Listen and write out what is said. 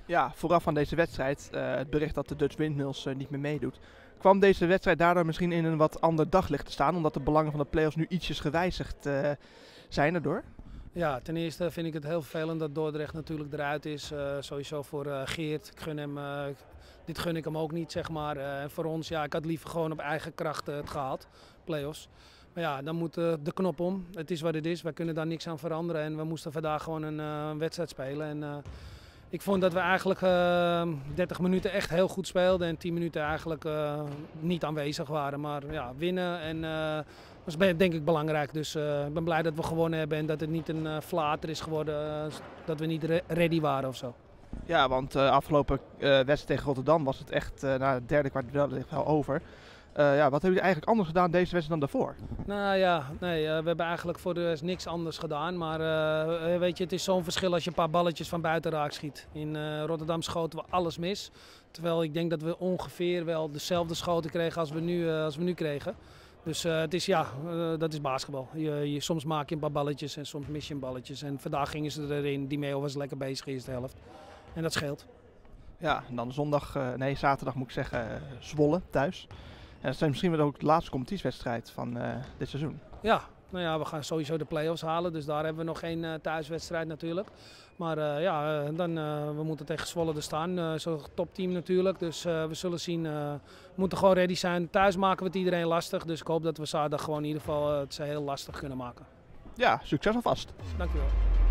Ja, vooraf aan deze wedstrijd, het bericht dat de Dutch Windmills niet meer meedoet. Kwam deze wedstrijd daardoor misschien in een wat ander daglicht te staan, omdat de belangen van de play-offs nu ietsjes gewijzigd zijn erdoor? Ja, ten eerste vind ik het heel vervelend dat Dordrecht natuurlijk eruit is. Sowieso voor Geert. Ik gun hem, dit gun ik hem ook niet, zeg maar. En voor ons, ja, ik had liever gewoon op eigen kracht het gehaald, play-offs. Maar ja, dan moet de knop om. Het is wat het is. Wij kunnen daar niks aan veranderen. En we moesten vandaag gewoon een wedstrijd spelen. En ik vond dat we eigenlijk 30 minuten echt heel goed speelden. En 10 minuten eigenlijk niet aanwezig waren. Maar ja, winnen en dat is denk ik belangrijk. Dus ik ben blij dat we gewonnen hebben. En dat het niet een flater is geworden. Dat we niet ready waren of zo. Ja, want afgelopen wedstrijd tegen Rotterdam was het echt na het derde kwart wel over. Ja, wat hebben jullie eigenlijk anders gedaan deze wedstrijd dan daarvoor? Nou ja, nee, we hebben eigenlijk voor de rest niks anders gedaan. Maar weet je, het is zo'n verschil als je een paar balletjes van buiten raak schiet. In Rotterdam schoten we alles mis. Terwijl ik denk dat we ongeveer wel dezelfde schoten kregen als we nu kregen. Dus het is, ja, dat is basketbal. Soms maak je een paar balletjes en soms mis je een balletjes. En vandaag gingen ze erin. Dimeo was lekker bezig in de eerste helft. En dat scheelt. Ja, en dan zaterdag moet ik zeggen, Zwolle thuis. En dat is misschien wel ook de laatste competitiewedstrijd van dit seizoen. Ja, nou ja, we gaan sowieso de play-offs halen. Dus daar hebben we nog geen thuiswedstrijd natuurlijk. Maar we moeten tegen Zwolle er staan. Zo'n topteam natuurlijk. Dus we zullen zien. We moeten gewoon ready zijn. Thuis maken we het iedereen lastig. Dus ik hoop dat we zaterdag gewoon in ieder geval het ze heel lastig kunnen maken. Ja, succes alvast. Dankjewel.